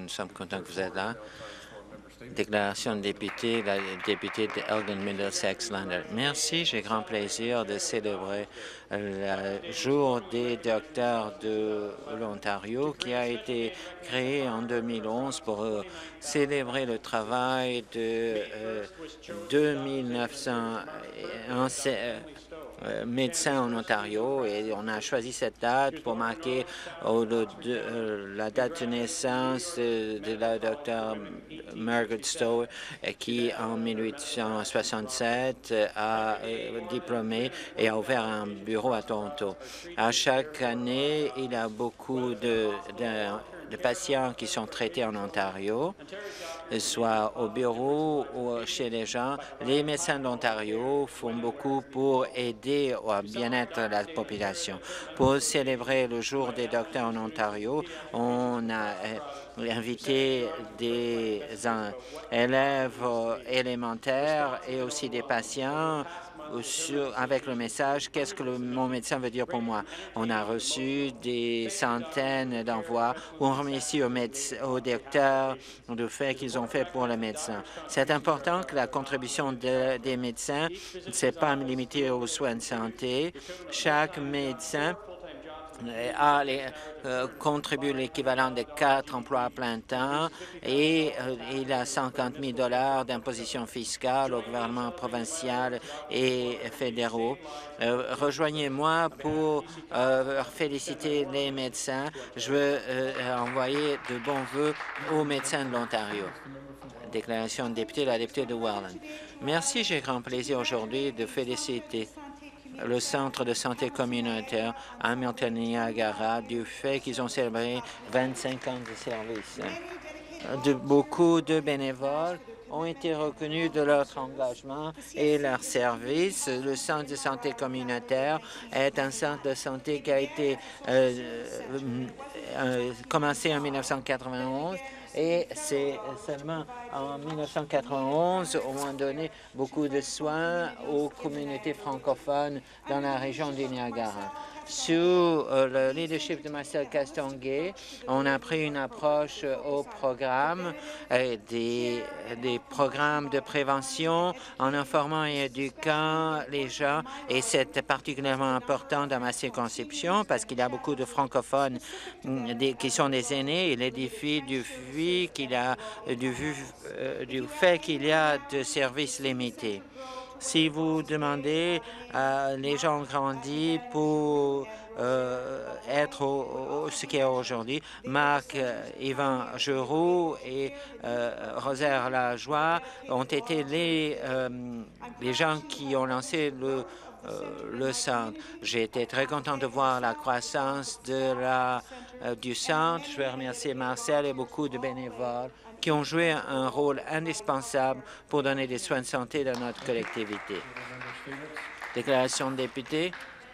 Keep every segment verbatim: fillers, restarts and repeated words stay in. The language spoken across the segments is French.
nous sommes contents que vous êtes là. Déclaration de député, la députée de Elgin Middlesex London. Merci, j'ai grand plaisir de célébrer le jour des docteurs de l'Ontario qui a été créé en deux mille onze pour euh, célébrer le travail de euh, deux mille neuf cents Euh, médecins en Ontario et on a choisi cette date pour marquer oh, le, de, euh, la date de naissance de, de la docteure Margaret Stowe qui en mille huit cent soixante-sept a euh, diplômé et a ouvert un bureau à Toronto. À chaque année, il y a beaucoup de, de, de patients qui sont traités en Ontario, soit au bureau ou chez les gens. Les médecins d'Ontario font beaucoup pour aider au bien-être de la population. Pour célébrer le jour des docteurs en Ontario, on a euh, invité des euh, élèves euh, élémentaires et aussi des patients Sur, avec le message « Qu'est-ce que le, mon médecin veut dire pour moi ?» On a reçu des centaines d'envois où on remercie aux, aux docteurs du fait qu'ils ont fait pour le médecin. C'est important que la contribution de, des médecins ne soit pas limitée aux soins de santé. Chaque médecin a les, euh, contribue l'équivalent de quatre emplois à plein temps et euh, il a cinquante mille dollars d'imposition fiscale au gouvernement provincial et fédéraux. Euh, Rejoignez-moi pour euh, féliciter les médecins. Je veux euh, envoyer de bons vœux aux médecins de l'Ontario. Déclaration de député, la députée de Welland. Merci, j'ai grand plaisir aujourd'hui de féliciter le Centre de santé communautaire Hamilton-Niagara du fait qu'ils ont célébré vingt-cinq ans de service. De, beaucoup de bénévoles ont été reconnus de leur engagement et leur service. Le Centre de santé communautaire est un centre de santé qui a été euh, euh, commencé en mille neuf cent quatre-vingt-onze et c'est seulement en mille neuf cent quatre-vingt-onze où on a donné beaucoup de soins aux communautés francophones dans la région du Niagara. Sous euh, le leadership de Marcel Castonguay, on a pris une approche euh, au programme, euh, des, des programmes de prévention en informant et éduquant les gens, et c'est particulièrement important dans ma circonscription parce qu'il y a beaucoup de francophones des, qui sont des aînés et les défis du fait qu'il y a du, euh, du fait qu'il y a de services limités. Si vous demandez, euh, les gens ont grandi pour euh, être au, au, ce qu'il y a aujourd'hui. Marc, euh, Yvan Giroux et euh, Rosaire Lajoie ont été les, euh, les gens qui ont lancé le, euh, le centre. J'ai été très content de voir la croissance de la, euh, du centre. Je veux remercier Marcel et beaucoup de bénévoles qui ont joué un rôle indispensable pour donner des soins de santé dans notre collectivité. Déclaration de député.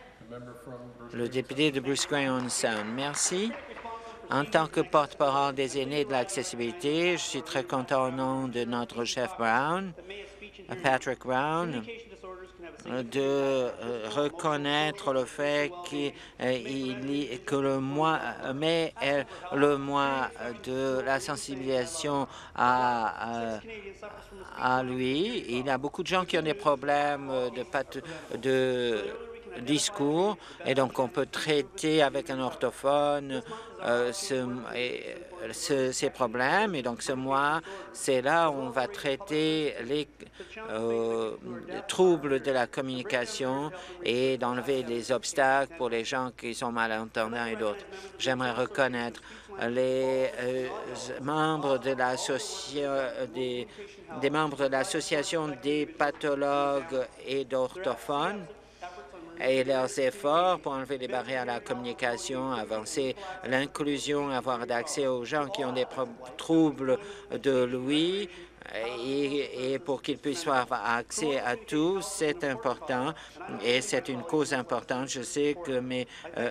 Le député de Bruce Grey Sound. Merci. En tant que porte-parole des aînés de l'accessibilité, je suis très content au nom de notre chef Brown, Patrick Brown, de euh, reconnaître le fait qu il, que le mois mai est le mois de la sensibilisation à, à, à lui. Il y a beaucoup de gens qui ont des problèmes de, de discours et donc on peut traiter avec un orthophone euh, ce, et, ce, ces problèmes et donc ce mois c'est là où on va traiter les, euh, les troubles de la communication et d'enlever les obstacles pour les gens qui sont malentendants et d'autres. J'aimerais reconnaître les euh, membres de l'association des, des membres de l'association des pathologues et d'orthophones et leurs efforts pour enlever les barrières à la communication, avancer l'inclusion, avoir d'accès aux gens qui ont des troubles de l'ouïe et, et pour qu'ils puissent avoir accès à tout, c'est important et c'est une cause importante. Je sais que mes, euh,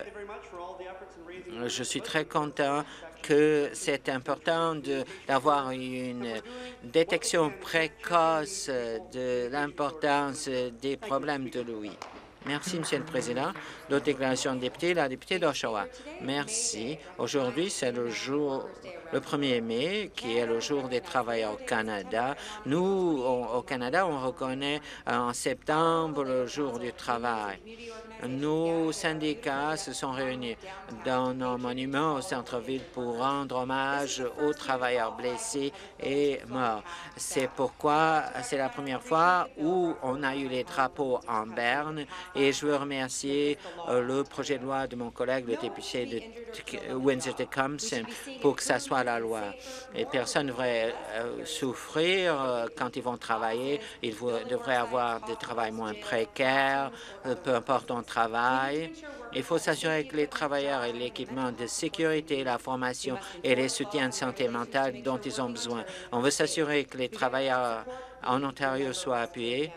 je suis très content que c'est important d'avoir une détection précoce de l'importance des problèmes de l'ouïe. Merci, Monsieur le Président. D'autres déclarations de députés, la députée d'Oshawa. Merci. Aujourd'hui, c'est le jour, le premier mai, qui est le jour des travailleurs au Canada. Nous, au, au Canada, on reconnaît euh, en septembre le jour du travail. Nos syndicats se sont réunis dans nos monuments au centre-ville pour rendre hommage aux travailleurs blessés et morts. C'est pourquoi c'est la première fois où on a eu les drapeaux en berne et je veux remercier euh, le projet de loi de mon collègue, le député de Windsor-Tecumseh, pour que ça soit la loi. Et personne ne devrait euh, souffrir euh, quand ils vont travailler. Ils devraient avoir des travails moins précaires, euh, peu importe ton travail. Il faut s'assurer que les travailleurs aient l'équipement de sécurité, la formation et les soutiens de santé mentale dont ils ont besoin. On veut s'assurer que les travailleurs en Ontario soient appuyés.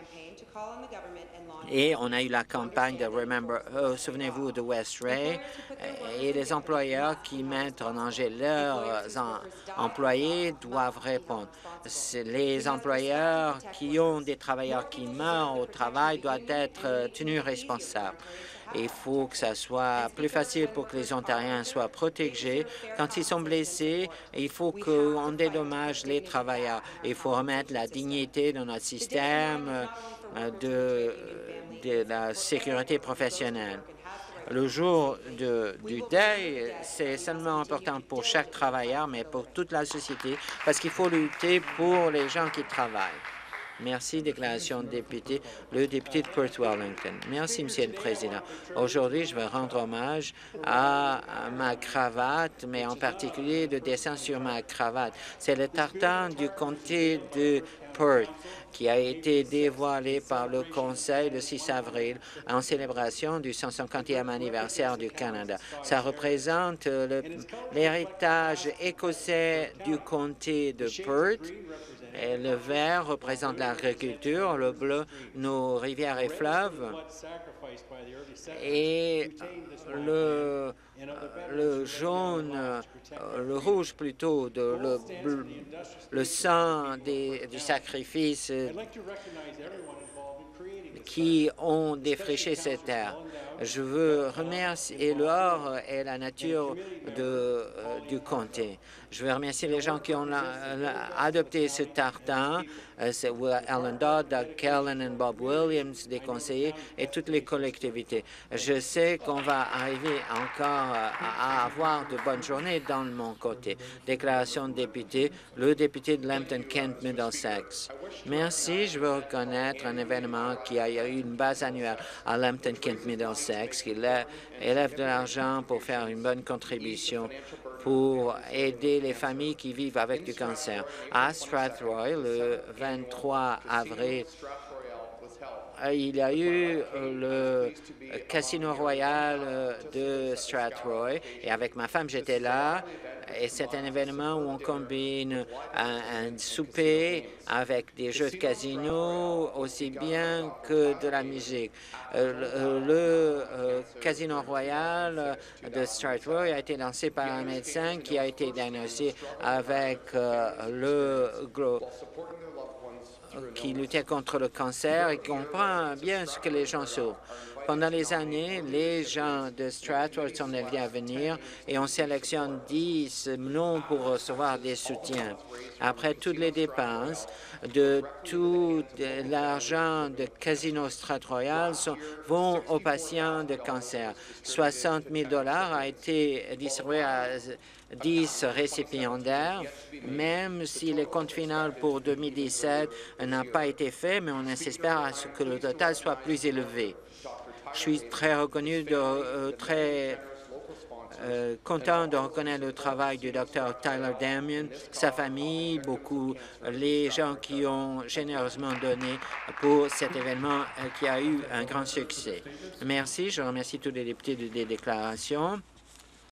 Et on a eu la campagne de Remember, oh, souvenez-vous de West Ray, et les employeurs qui mettent en danger leurs en, employés doivent répondre. Les employeurs qui ont des travailleurs qui meurent au travail doivent être tenus responsables. Il faut que ça soit plus facile pour que les Ontariens soient protégés. Quand ils sont blessés, il faut qu'on dédommage les travailleurs. Il faut remettre la dignité dans notre système de, de la sécurité professionnelle. Le jour de, du deuil, c'est seulement important pour chaque travailleur, mais pour toute la société, parce qu'il faut lutter pour les gens qui travaillent. Merci. Déclaration de député. Le député de Perth Wellington. Merci, Monsieur le Président. Aujourd'hui, je veux rendre hommage à ma cravate, mais en particulier le dessin sur ma cravate. C'est le tartan du comté de Perth qui a été dévoilé par le Conseil le six avril en célébration du cent cinquantième anniversaire du Canada. Ça représente l'héritage écossais du comté de Perth. Et le vert représente l'agriculture, le bleu, nos rivières et fleuves, et le, le jaune, le rouge plutôt, de, le, le sang des, du sacrifice qui ont défriché cette terre. Je veux remercier l'or et la nature de, euh, du comté. Je veux remercier les gens qui ont la, la, adopté ce tartan, euh, c'est Alan Dodd, Doug Kellen et Bob Williams, des conseillers, et toutes les collectivités. Je sais qu'on va arriver encore à, à avoir de bonnes journées dans mon côté. Déclaration de député, le député de Lambton-Kent Middlesex. Merci. Je veux reconnaître un événement qui a eu une base annuelle à Lambton-Kent Middlesex, qui élève de l'argent pour faire une bonne contribution pour aider les familles qui vivent avec du cancer. À Strathroy, le vingt-trois avril, il y a eu le Casino Royal de Strathroy et avec ma femme, j'étais là. Et c'est un événement où on combine un, un souper avec des jeux de casino aussi bien que de la musique. Euh, le le euh, Casino Royal de Strathroy a été lancé par un médecin qui a été diagnostiqué avec euh, le gros qui luttait contre le cancer et qui comprend bien ce que les gens souffrent. Pendant les années, les gens de Strathroy sont invités à venir et on sélectionne dix noms pour recevoir des soutiens. Après toutes les dépenses, de tout l'argent de Casino Strathroyal vont aux patients de cancer. soixante mille dollars a été distribué à dix récipiendaires, même si le compte final pour deux mille dix-sept n'a pas été fait, mais on espère à ce que le total soit plus élevé. Je suis très reconnu, de, euh, très euh, content de reconnaître le travail du docteur Tyler Damien, sa famille, beaucoup les gens qui ont généreusement donné pour cet événement euh, qui a eu un grand succès. Merci. Je remercie tous les députés des déclarations.